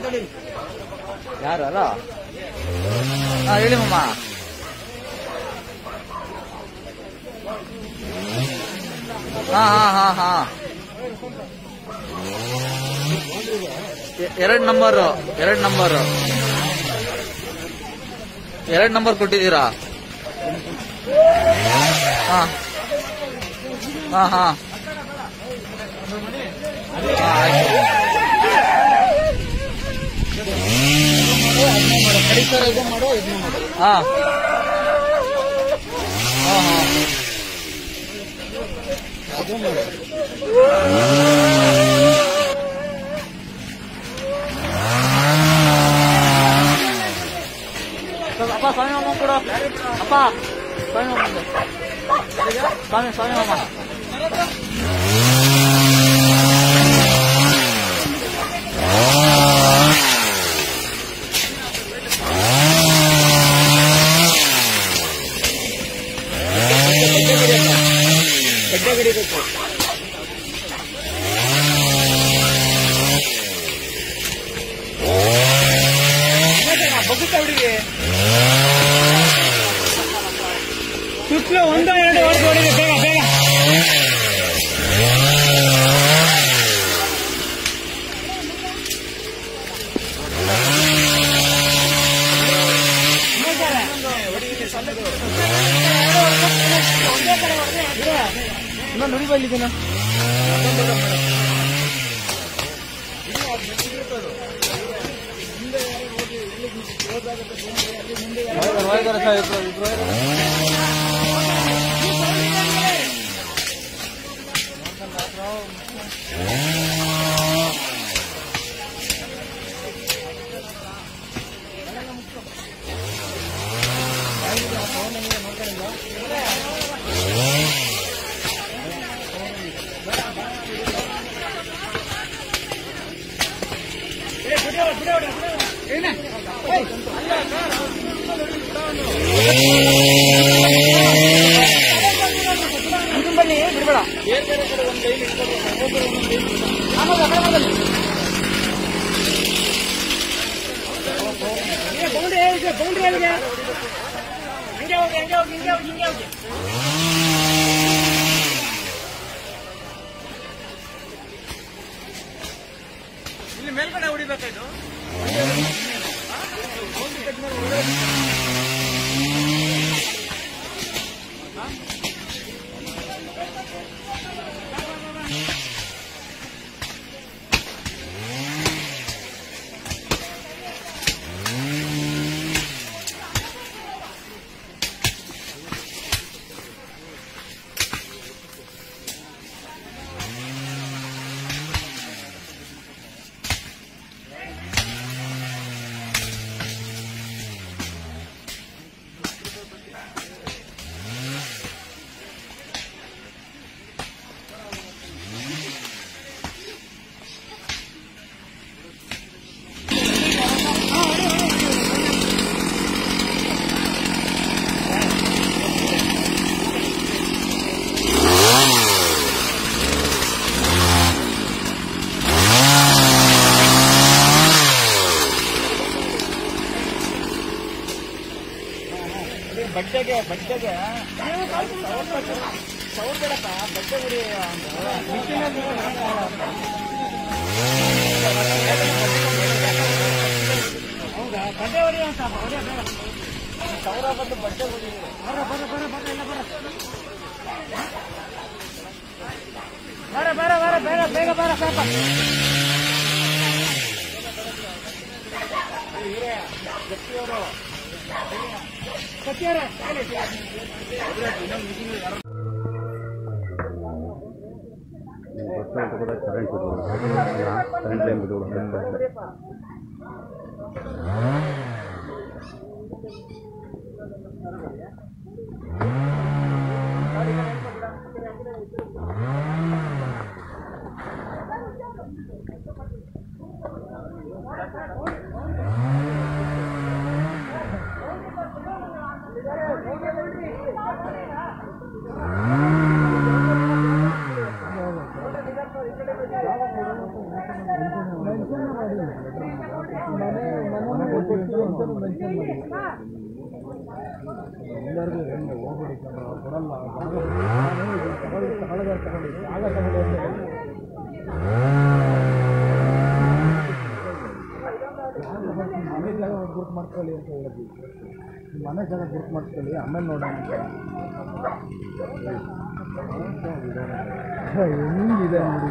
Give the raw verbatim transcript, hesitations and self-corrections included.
ಯಾರು ಅಲ್ಲ ಹಾ ಹೇಳಿ ಮಮ್ಮ. ಹಾ ಹಾ ಹಾ ಹಾ ಎರಡ್ ನಂಬರ್ ಎರಡ್ ನಂಬರ್ ಎರಡ್ ನಂಬರ್ ಕೊಟ್ಟಿದ್ದೀರಾ? ಹಾ ಹಾ ಹಾ ಹಾ ಅಪ್ಪ ಸ್ವಾಮಿ ಮಾಮ ಕೂಡ ಅಪ್ಪ ಸ್ವಾಮಿ ಮಾಮ ಸ್ವಾಮಿ ಸ್ವಾಮಿ ಮಾಮ ಸುತ್ತಲೂ ಒಂದು ಎರಡು ವರ್ಷ ಹೊಡಿದೆ ಬೇಗ ಬೇಗ. ಇನ್ನೊಂದು ನುಡಿ ಬಲ್ಲಿದ್ದೇನೆ. ಬನ್ನಿ ಬಿಡಬೇಡ. ಬೌಂಡ್ರಿ ಅಲ್ಲಿಗೆ ಹಂಗೆ ಹೋಗಿ ಹಂಗೆ ಹೋಗಿ ಹಿಂಗೆ ಹೋಗಿ ಹಿಂಗೆ ಹೋಗಿ. ಇಲ್ಲಿ ಮೇಲ್ಗಡೆ ಹೊಡಿಬೇಕಾಯ್ತು. ಬಟ್ಟೆಗೆ ಬಟ್ಟೆಗೆ ಸೌರ್ ಬೇಡಪ್ಪ, ಬಟ್ಟೆ ಗುಡಿ ಹೌದಾ? ಬಟ್ಟೆ ಹೊಡಿ ಅಂತ ಹೊಡಿಯ ಬೇಡ, ಸೌರ ಬಂದು ಬಟ್ಟೆ ಗುಡಿ. ಬರ ಬರ ಬರ ಬರ ಎಲ್ಲ ಬರ ಬರ ಬರ ಬರ ಬೇಗ ಬೇಗ ಬರ ಸಾಕ. ಗಟ್ಟಿಯವರು ಗಟ್ಟಿಯವರೇ ಕರೆಂಟ್ ಕರೆಂಟ್ ಲೈನ್ ಬಿದ್ದು ಎಲ್ಲರಿಗೂ ಹೆಣ್ಣು ಹೋಗ್ಬಿಡಿ ಕಣ್ಣ ಕೊಡಲ್ಲ ತಗೊಳ್ಳಿ ತಗೊಳ್ಳೋದಾರು ತಗೊಳ್ಳಿ ಆಗ ತಗೊಳ್ಳಿ ಅಂತ ಮನೆ ಜಾಗ ಗುರುತು ಮಾಡ್ಕೊಳ್ಳಿ ಅಂತ ಹೇಳಿದ್ವಿ ಮನೆ ಜಾಗ ಗುರುತು ಮಾಡ್ಕೊಳ್ಳಿ ಆಮೇಲೆ ನೋಡೋಣ ಹೆಂಗಿದೆ ನೋಡಿ